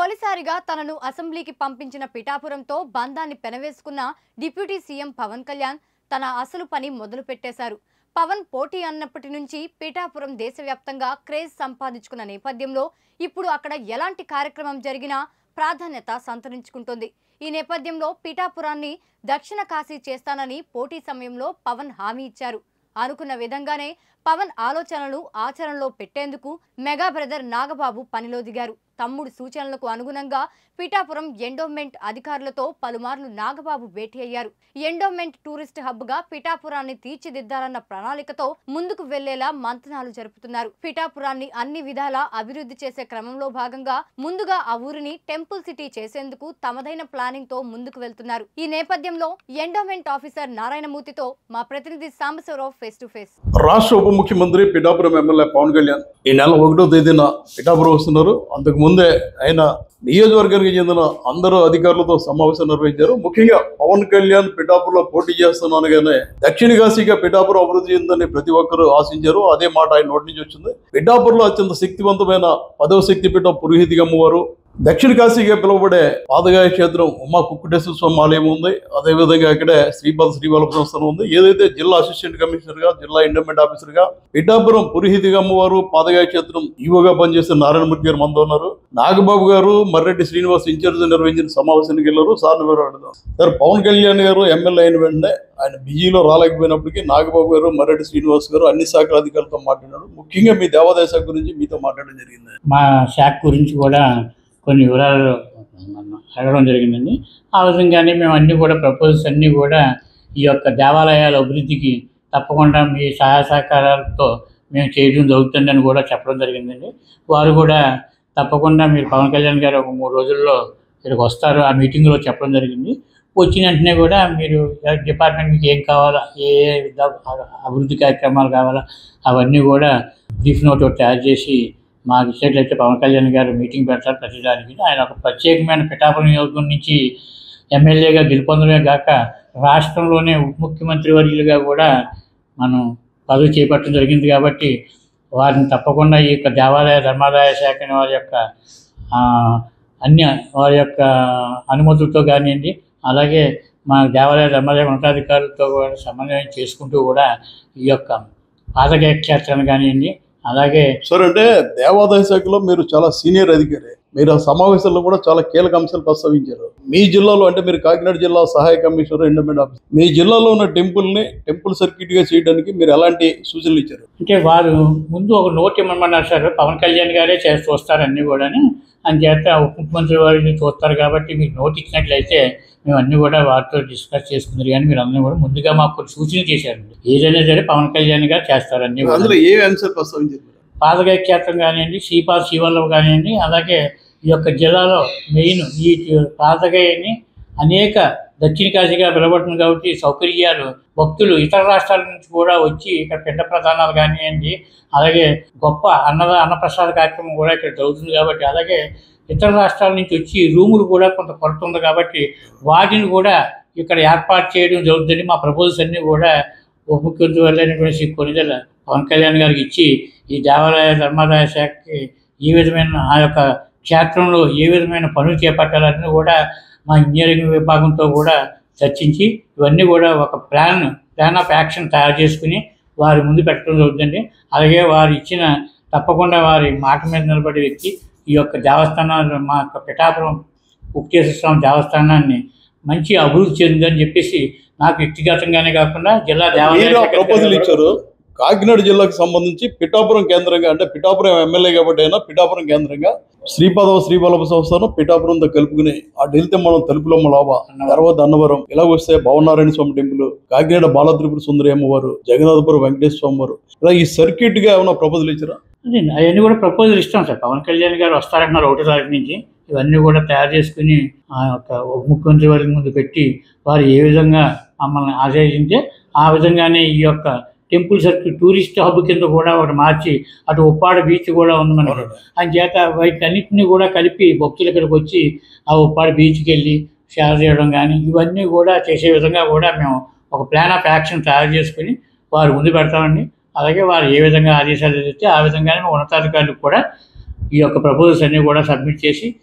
తొలిసారిగా తనను అసెంబ్లీకి పంపించిన పిఠాపురంతో బంధాన్ని పెనవేసుకున్న డిప్యూటీ సీఎం పవన్ కళ్యాణ్ తన అసలు పని మొదలుపెట్టేశారు. పవన్ పోటీ అన్నప్పటి నుంచి పిఠాపురం దేశవ్యాప్తంగా క్రేజ్ సంపాదించుకున్న నేపథ్యంలో ఇప్పుడు అక్కడ ఎలాంటి కార్యక్రమం జరిగినా ప్రాధాన్యత సంతరించుకుంటోంది. ఈ నేపథ్యంలో పిఠాపురాన్ని దక్షిణ కాశీ చేస్తానని పోటీ సమయంలో పవన్ హామీ ఇచ్చారు. అనుకున్న విధంగానే పవన్ ఆలోచనలు ఆచరణలో పెట్టేందుకు మెగా బ్రదర్ నాగబాబు పనిలో దిగారు. తమ్ముడు సూచనలకు అనుగుణంగా పిఠాపురం ఎండోమెంట్ అధికారులతో పలుమార్లు నాగబాబు భేటీ అయ్యారు. ఎండోమెంట్ టూరిస్ట్ హబ్ గా పిఠాపురాన్ని తీర్చిదిద్దాలన్న ప్రణాళికతో ముందుకు వెళ్లేలా మంతనాలు జరుపుతున్నారు. పిఠాపురాన్ని అన్ని విధాలా అభివృద్ధి చేసే క్రమంలో భాగంగా ముందుగా ఆ ఊరిని టెంపుల్ సిటీ చేసేందుకు తమదైన ప్లానింగ్ తో ముందుకు వెళ్తున్నారు. ఈ నేపథ్యంలో ఎండోమెంట్ ఆఫీసర్ నారాయణమూర్తితో మా ప్రతినిధి సాంబశివరావు ఫేస్ టు ఫేస్. రాష్ట్ర ఉప ముఖ్యమంత్రి పిఠాపురం ఎమ్మెల్యే పవన్ కళ్యాణ్ ఈ నెల 1వ తేదీన పిఠాపురం వస్తున్నారు. అంతకు ముందే ఆయన నియోజకవర్గానికి చెందిన అందరూ అధికారులతో సమావేశం నిర్వహించారు. ముఖ్యంగా పవన్ కళ్యాణ్ పిఠాపురంలో పోటీ చేస్తున్నానగానే దక్షిణ కాశీగా పిఠాపురం అభివృద్ధి చెందని ప్రతి ఒక్కరూ ఆశించారు. అదే మాట ఆయన నోటి నుంచి వచ్చింది. పిఠాపురంలో అత్యంత శక్తివంతమైన 10వ శక్తిపీఠం పురోహితిగా అమ్మవారు, దక్షిణ కాశీగా పిలువబడే పాదగాయ క్షేత్రం ఉమా కుక్కుటేశ్వర స్వామి ఆలయం ఉంది. అదేవిధంగా ఇక్కడే శ్రీవల్లభ సంస్థానం ఉంది. ఏదైతే జిల్లా అసిస్టెంట్ కమిషనర్ గా, జిల్లా ఎండోమెంట్ ఆఫీసర్ గా పిఠాపురం పురోహితిగా అమ్మవారు, పాదగాయ క్షేత్రం ఈవోగా పనిచేసిన నారాయణమూర్తి గారు మనతో ఉన్నారు. నాగబాబు గారు మర్రెడ్డి శ్రీనివాస్ ఇన్ఛార్జ్ నిర్వహించిన సమావేశానికి వెళ్ళారు. సార్ని అడుగుదాం. సార్, పవన్ కళ్యాణ్ గారు ఎమ్మెల్యే అయిన వెంటనే ఆయన బిజీలో రాలేకపోయినప్పటికీ నాగబాబు గారు, మర్రెడ్డి శ్రీనివాస్ గారు అన్ని శాఖల అధికారులతో మాట్లాడారు. ముఖ్యంగా మీ దేవాదాయ శాఖ గురించి మీతో మాట్లాడడం జరిగింది. మా శాఖ గురించి కూడా కొన్ని వివరాలు అడగడం జరిగిందండి. ఆ విధంగానే మేము అన్నీ కూడా ప్రపోజల్స్ అన్నీ కూడా ఈ యొక్క దేవాలయాల అభివృద్ధికి తప్పకుండా మీ సహాయ సహకారాలతో మేము చేయడం జరుగుతుందని కూడా చెప్పడం జరిగిందండి. వారు కూడా తప్పకుండా మీరు పవన్ కళ్యాణ్ గారు ఒక 3 రోజుల్లో ఇక్కడికి వస్తారు, ఆ మీటింగ్లో చెప్పడం జరిగింది. వచ్చిన వెంటనే కూడా మీరు డిపార్ట్మెంట్ మీకు ఏం కావాలా, ఏ అభివృద్ధి కార్యక్రమాలు కావాలా అవన్నీ కూడా బ్రీఫ్ నోట్ తయారు చేసి మాకు ఇచ్చేట్లయితే పవన్ కళ్యాణ్ గారు మీటింగ్ పెడతారు ప్రతిదానికి. ఆయన ఒక ప్రత్యేకమైన పిఠాపురం నియోజకవర్గం నుంచి ఎమ్మెల్యేగా గెలుపొందడమే కాక రాష్ట్రంలోనే ఉప ముఖ్యమంత్రి వర్యులుగా కూడా మనం పదవి చేపట్టడం జరిగింది. కాబట్టి వారిని తప్పకుండా ఈ యొక్క దేవాలయ ధర్మాదాయ శాఖని వారి యొక్క అనుమతులతో కానివ్వండి, అలాగే మా దేవాలయ ధర్మాదాయ ఉన్నతాధికారులతో కూడా సమన్వయం చేసుకుంటూ కూడా ఈ యొక్క పాదగాయ క్షేత్రాన్ని కానివ్వండి. అలాగే సార్, అంటే దేవాదాయ శాఖలో మీరు చాలా సీనియర్ అధికారి. మీరు ఆ సమావేశంలో కూడా చాలా కీలక అంశాలు ప్రస్తావించారు. మీ జిల్లాలో అంటే మీరు కాకినాడ జిల్లా సహాయ కమిషనర్ ఎండోమెంట్ ఆఫీస్, మీ జిల్లాలో ఉన్న టెంపుల్ సర్క్యూట్ గా చేయడానికి మీరు ఎలాంటి సూచనలు ఇచ్చారు? అంటే వారు ముందు ఒక నోట్ ఇవ్వమన్నారు సార్. పవన్ కళ్యాణ్ గారే చూస్తారు అన్నీ కూడా అని చేత ఉప ముఖ్యమంత్రి వారిని చూస్తారు. కాబట్టి మీకు నోట్ ఇచ్చినట్లయితే మేము అన్నీ కూడా వారితో డిస్కస్ చేసుకున్నారు. కానీ మీరు అందరూ కూడా ముందుగా మాకు కొన్ని సూచనలు చేశారండి. ఏదైనా సరే పవన్ కళ్యాణ్ గారు చేస్తారు అన్నీ. అందులో ఏ అంశాలు ప్రస్తావించారు? పాదగాయ క్షేత్రం కానివ్వండి, శ్రీవల్లభ కానివ్వండి, అలాగే ఈ యొక్క జిల్లాలో మెయిన్ ఈ పాదగాయని అనేక దక్షిణ కాశీగా పిలవబడుతుంది. కాబట్టి సౌకర్యాలు భక్తులు ఇతర రాష్ట్రాల నుంచి కూడా వచ్చి ఇక్కడ పిండ ప్రదానాలు కానివ్వండి, అలాగే గొప్ప అన్నప్రసాద కార్యక్రమం కూడా ఇక్కడ జరుగుతుంది. కాబట్టి అలాగే ఇతర రాష్ట్రాల నుంచి వచ్చి రూములు కూడా కొంత కొరత ఉంది. కాబట్టి వాటిని కూడా ఇక్కడ ఏర్పాటు చేయడం జరుగుతుంది. మా ప్రపోజల్స్ అన్నీ కూడా ఉప ముఖ్యమంత్రి వెళ్ళినటువంటి కొనిదెల పవన్ కళ్యాణ్ గారికి ఇచ్చి ఈ దేవాలయ ధర్మాదాయ శాఖకి ఏ విధమైన ఆ యొక్క క్షేత్రంలో ఏ విధమైన పనులు చేపట్టాలన్నీ కూడా మా ఇంజనీరింగ్ విభాగంతో కూడా చర్చించి ఇవన్నీ కూడా ఒక ప్లాన్ ఆఫ్ యాక్షన్ తయారు చేసుకుని వారి ముందు పెట్టడం జరుగుతుంది. అలాగే వారు ఇచ్చిన తప్పకుండా వారి మాట మీద నిలబడే వ్యక్తి ఈ యొక్క దేవస్థానాలు, మా యొక్క పిఠాపురం కుక్కుటేశ్వర స్వామి దేవస్థానాన్ని మంచి అభివృద్ధి చెందిందని చెప్పేసి నాకు వ్యక్తిగతంగానే కాకుండా జిల్లా దేవాలయ ఇచ్చారు. కాకినాడ జిల్లాకు సంబంధించి పిఠాపురం కేంద్రంగా, అంటే పిఠాపురం ఎమ్మెల్యే కాబట్టి అయినా పిఠాపురం కేంద్రంగా శ్రీవల్లభ సంస్థను పిఠాపురంతో కలుపుకుని అటు వెళ్తే మనం తలుపులమ్మ లోబ, తర్వాత అన్నవరం, ఇలా వస్తే భవనారాయణ స్వామి టెంపుల్, కాకినాడ బాలత్రిపుర సుందరి అమ్మవారు, జగన్నాథపురం వెంకటేశ్వర స్వామి వారు, ఇలా ఈ సర్క్యూట్ గా ఏమైనా ప్రపోజల్ ఇచ్చారా? అవన్నీ కూడా ప్రపోజల్ ఇస్తాం సార్. పవన్ కళ్యాణ్ గారు వస్తారంటున్నారు 1వ తారీఖు నుంచి. ఇవన్నీ కూడా తయారు చేసుకుని ఆ యొక్క ఉప ముఖ్యమంత్రి వారి ముందు పెట్టి వారు ఏ విధంగా మమ్మల్ని ఆశ్రయించే ఆ విధంగానే ఈ యొక్క టెంపుల్ సర్క్యూట్ టూరిస్ట్ హబ్ కింద కూడా ఒకటి మార్చి అటు ఉప్పాడ బీచ్ కూడా ఉంది మనకి. అని చేత వీటన్నిటిని కూడా కలిపి భక్తులు ఇక్కడికి వచ్చి ఆ ఉప్పాడ బీచ్కి వెళ్ళి సేవ చేయడం కానీ ఇవన్నీ కూడా చేసే విధంగా కూడా మేము ఒక ప్లాన్ ఆఫ్ యాక్షన్ తయారు చేసుకుని వారు ముందు పెడతామండి. అలాగే వారు ఏ విధంగా ఆదేశాలు ఇస్తే ఆ విధంగానే ఉన్నతాధికారులకు కూడా ఈ యొక్క ప్రపోజల్స్ అన్నీ కూడా సబ్మిట్ చేసి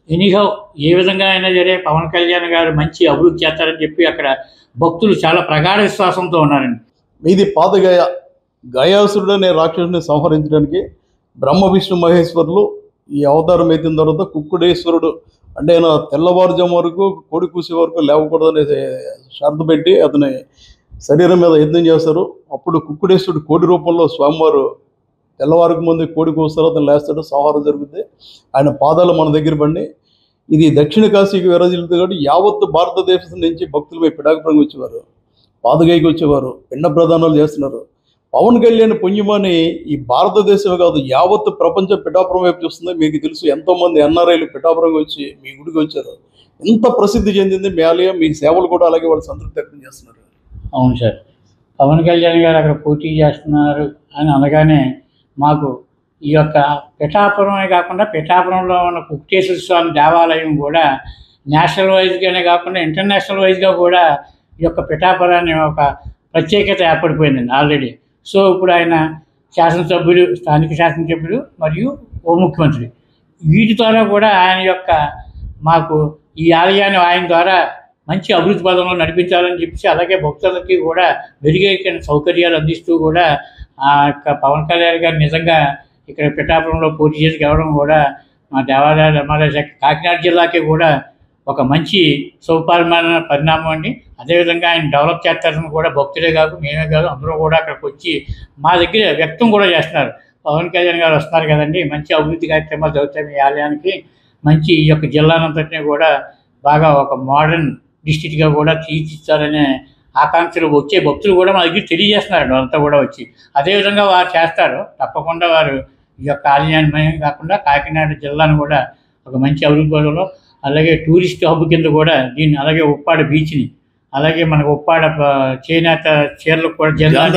ఎనీహౌ ఏ విధంగా అయినా సరే పవన్ కళ్యాణ్ గారు మంచి అభివృద్ధి చేస్తారని చెప్పి అక్కడ భక్తులు చాలా ప్రగాఢ విశ్వాసంతో ఉన్నారండి. మీది పాత గయ, గయాసురుడు అనే రాక్షసుని సంహరించడానికి బ్రహ్మ విష్ణు మహేశ్వరులు ఈ అవతారం ఎత్తిన తర్వాత కుక్కుడేశ్వరుడు అంటే ఆయన తెల్లవారుజాము వరకు కోడి కూసే వరకు లేవకూడదనే షరతు పెట్టి అతని శరీరం మీద యజ్ఞం చేస్తారు. అప్పుడు కుక్కుడేశ్వరుడు కోడి రూపంలో స్వామివారు తెల్లవారికి ముందు కోడి కూస్తారు, అతను లేస్తాడు, సంహారం జరుగుతుంది. ఆయన పాదాలు మన దగ్గర పడి ఇది దక్షిణ కాశీకి విరజిల్లుతుంది కాబట్టి యావత్తు భారతదేశం నుంచి భక్తులు పోయి పిఠాపురంకి వచ్చేవారు, పాదగైకి వచ్చేవారు, పిండ ప్రదానాలు చేస్తున్నారు. పవన్ కళ్యాణ్ పుణ్యమని ఈ భారతదేశమే కాదు యావత్తు ప్రపంచం పిఠాపురం వైపు చూస్తుంది. మీకు తెలుసు ఎంతోమంది ఎన్ఆర్ఐలు పిఠాపురంకి వచ్చి మీ గుడికి వచ్చారు. ఎంత ప్రసిద్ధి చెందింది మీ ఆలయం, మీ సేవలు కూడా అలాగే వాళ్ళు సంతృప్తి వ్యక్తం చేస్తున్నారు. అవును సార్, పవన్ కళ్యాణ్ గారు అక్కడ పోటీ చేస్తున్నారు అని అనగానే మాకు ఈ యొక్క పిఠాపురమే కాకుండా పిఠాపురంలో ఉన్న కుక్కేశ్వర స్వామి దేవాలయం కూడా నేషనల్ వైజ్గానే కాకుండా ఇంటర్నేషనల్ వైజ్గా కూడా ఈ యొక్క పిఠాపురాన్ని ఒక ప్రత్యేకత ఏర్పడిపోయిందండి ఆల్రెడీ. సో ఇప్పుడు ఆయన శాసనసభ్యులు, స్థానిక శాసనసభ్యులు మరియు ఉప ముఖ్యమంత్రి, వీటి ద్వారా కూడా ఆయన యొక్క మాకు ఈ ఆలయాన్ని ఆయన ద్వారా మంచి అభివృద్ధి పదంలో నడిపించాలని చెప్పేసి అలాగే భక్తులకి కూడా మెరుగైన సౌకర్యాలు అందిస్తూ కూడా ఆ యొక్క పవన్ కళ్యాణ్ గారు నిజంగా ఇక్కడ పిఠాపురంలో పోటీ చేసి గెలవడం కూడా మా దేవాలయ ధర్మాలయ శాఖ కాకినాడ జిల్లాకి కూడా ఒక మంచి సౌపరిమాణ పరిణామం అండి. అదేవిధంగా ఆయన డెవలప్ చేస్తారని కూడా భక్తులే కాదు మేమే కాదు అందరూ కూడా అక్కడికి వచ్చి మా దగ్గర వ్యక్తం కూడా చేస్తున్నారు. పవన్ కళ్యాణ్ గారు వస్తున్నారు కదండి, మంచి అభివృద్ధి కార్యక్రమాలు జరుగుతాయి మీ ఆలయానికి, మంచి ఈ యొక్క జిల్లానంతటినీ కూడా బాగా ఒక మోడర్న్ డిస్ట్రిక్ట్గా కూడా తీర్చిస్తారనే ఆకాంక్షలు వచ్చే భక్తులు కూడా మా దగ్గర తెలియజేస్తున్నారు. వాళ్ళంతా కూడా వచ్చి అదేవిధంగా వారు చేస్తారు. తప్పకుండా వారు ఈ యొక్క ఆలయాన్ని కాకుండా కాకినాడ జిల్లాను కూడా ఒక మంచి అభివృద్ధి పదంలో అలాగే టూరిస్ట్ హబ్ కింద కూడా దీన్ని, అలాగే ఉప్పాడ బీచ్ని, అలాగే మనకు ఉప్పాడ చేనేత చీరలకు కూడా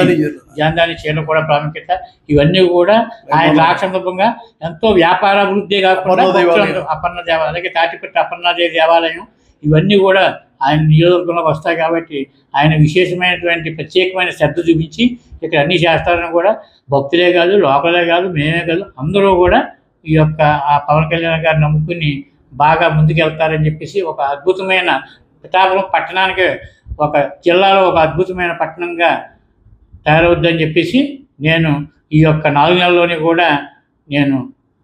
జాందాని చీరలకు కూడా ప్రాముఖ్యత, ఇవన్నీ కూడా ఆయన రాక సందర్భంగా ఎంతో వ్యాపార అభివృద్ధి కాకుండా అపర్ణ దేవాలయం, అలాగే తాటిపట్టి అపర్ణాదేవి దేవాలయం, ఇవన్నీ కూడా ఆయన నియోజకవర్గంలోకి వస్తాయి కాబట్టి ఆయన విశేషమైనటువంటి ప్రత్యేకమైన శ్రద్ధ చూపించి ఇక్కడ అన్నీ చేస్తారని కూడా భక్తులే కాదు లోకలే కాదు మేమే కాదు అందరూ కూడా ఈ యొక్క ఆ పవన్ కళ్యాణ్ గారిని నమ్ముకుని బాగా ముందుకెళ్తారని చెప్పేసి ఒక అద్భుతమైన పిఠాపురం పట్టణానికి ఒక జిల్లాలో ఒక అద్భుతమైన పట్టణంగా తయారవుద్దని చెప్పేసి నేను ఈ యొక్క 4 నెలల్లోనే కూడా నేను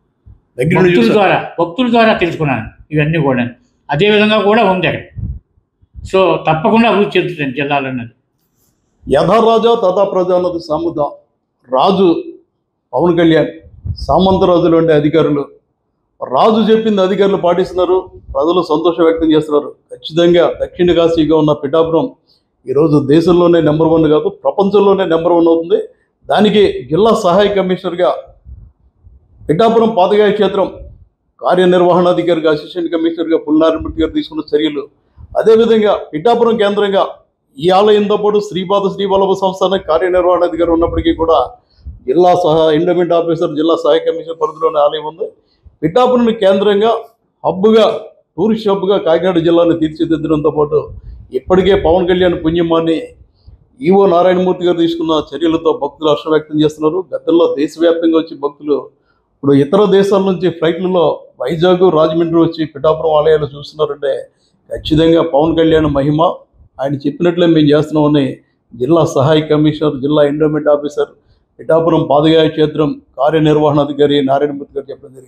భక్తుల ద్వారా తెలుసుకున్నాను ఇవన్నీ కూడా. అదేవిధంగా కూడా ఉంది అక్కడ. సో తప్పకుండా అభివృద్ధి చెందుతుంది జిల్లాలో అన్నది. యథా రాజా తథా ప్రజా అన్నది సాముద. రాజు పవన్ కళ్యాణ్, సామంత రాజులు అంటే అధికారులు, రాజు చెప్పింది అధికారులు పాటిస్తున్నారు, ప్రజలు సంతోషం వ్యక్తం చేస్తున్నారు. ఖచ్చితంగా దక్షిణ కాశీగా ఉన్న పిఠాపురం ఈరోజు దేశంలోనే నెంబర్ 1 కాదు ప్రపంచంలోనే నెంబర్ 1 అవుతుంది. దానికి జిల్లా సహాయ కమిషనర్గా పిఠాపురం పాతగాయ క్షేత్రం కార్యనిర్వహణాధికారిగా అసిస్టెంట్ కమిషనర్గా పుల్లారెడ్డి గారు తీసుకున్న చర్యలు, అదేవిధంగా పిఠాపురం కేంద్రంగా ఈ ఆలయంతో పాటు శ్రీపాద శ్రీవల్లభ సంస్థానం కార్యనిర్వహణాధికారి ఉన్నప్పటికీ కూడా జిల్లా ఎండోమెంట్ ఆఫీసర్, జిల్లా సహాయ కమిషనర్ పరిధిలోని ఆలయం ఉంది. పిఠాపురం కేంద్రంగా హబ్గా, టూరిస్ట్ హబ్గా కాకినాడ జిల్లాను తీర్చిదిద్దడంతో పాటు ఇప్పటికే పవన్ కళ్యాణ్ పుణ్యమాన్ని ఈవో నారాయణమూర్తి గారు తీసుకున్న చర్యలతో భక్తులు హర్షం వ్యక్తం చేస్తున్నారు. గతంలో దేశవ్యాప్తంగా వచ్చి భక్తులు ఇప్పుడు ఇతర దేశాల నుంచి ఫ్లైట్లలో వైజాగ్, రాజమండ్రి వచ్చి పిఠాపురం ఆలయాలు చూస్తున్నారంటే ఖచ్చితంగా పవన్ కళ్యాణ్ మహిమ. ఆయన చెప్పినట్లే మేము చేస్తున్నామని జిల్లా సహాయ కమిషనర్, జిల్లా ఎండోమెంట్ ఆఫీసర్, పిఠాపురం పాదగాయ క్షేత్రం కార్యనిర్వహణాధికారి నారాయణమూర్తి గారు చెప్పడం జరిగింది.